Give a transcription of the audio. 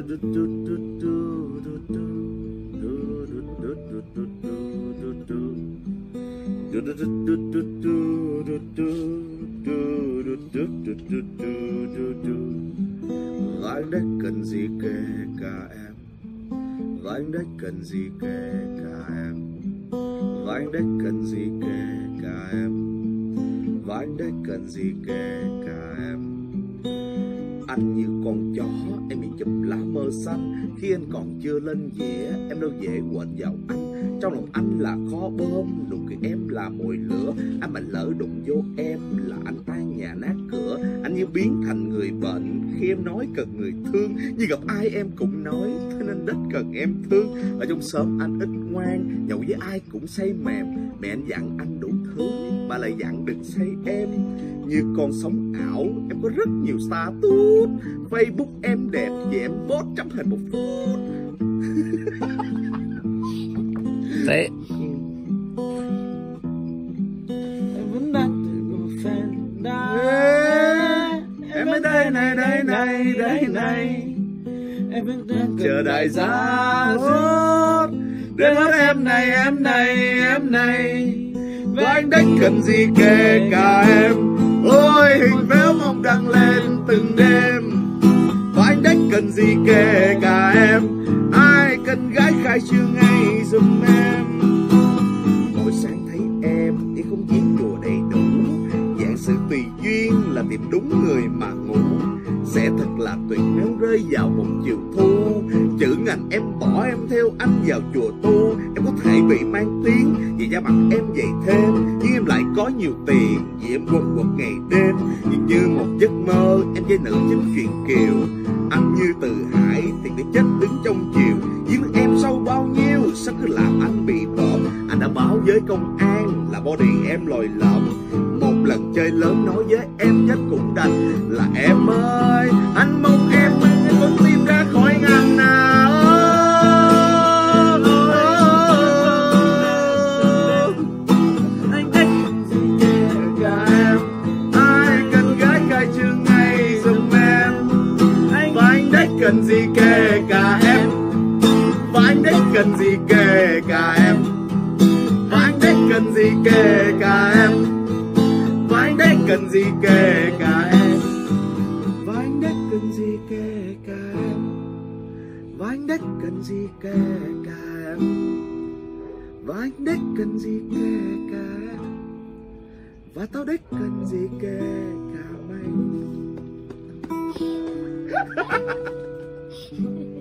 Và anh đấy cần gì kể cả em, và anh đấy cần gì kể cả em, và anh đấy cần gì kể cả em, và anh đấy cần gì kể cả em. Anh như con chó em bị chụp lá mơ xanh, khi anh còn chưa lên dĩa em đâu dễ quện vào anh. Trong lòng anh là kho bom, nụ cười em là mồi lửa. Anh mà lỡ đụng vô em là anh tan nhà nát cửa. Anh như biến thành người bệnh khi em nói cần người thương, như gặp ai em cũng nói thế nên đất cần em thương. Ở trong xóm anh ít ngoan, nhậu với ai cũng say mềm. Mẹ anh dặn anh đủ thứ mà lại dặn đừng say em. Như con sống ảo em có rất nhiều status, Facebook em đẹp vậy em post chấm hình một phút. Thế Em vẫn đang tìm một fan em ở đây này đây này đây này, em vẫn đang chờ đại gia rốt đến hết em này em này em này. Và anh đấy cần gì kể cả em, ôi hình béo mong đăng lên từng đêm. Và anh đấy cần gì kể cả em, ai cần gái khai trương ngay giùm em. Mỗi sáng thấy em thì không diễn đùa đầy đủ, dạng sự tùy duyên là tìm đúng người mà ngủ. Sẽ thật là tuyệt nếu rơi vào một chiều thu, chữ ngành em bỏ em theo anh vào chùa tu. Em có thể bị mang tiếng vì da mặt em dày thêm, nhưng em lại có nhiều tiền vì em quần quật ngày đêm. Nhưng như một giấc mơ em với nữ chính truyện Kiều. Anh như Từ Hải thì để chết đứng trong chiều. Nhưng em sâu bao nhiêu sao cứ làm anh bị bợm. Anh đã báo với công an là body em lồi lõm. Một lần chơi lớn nói với em chết cũng đành. Là em ơi anh mong em con tim ra khỏi ngăn nào. anh đấy gì kể cả em, Ai cần gái khai trương ngay giùm em. Và anh đấy cần gì kể cả em, và anh đấy cần gì kể cả em, và anh đấy cần gì kể cả em, và anh đấy cần gì kể cả em, và anh đấy cần gì kể cả em, và anh đấy cần gì kể cả em, và anh đấy cần gì kể cả em, và tao đấy cần gì kể cả mày.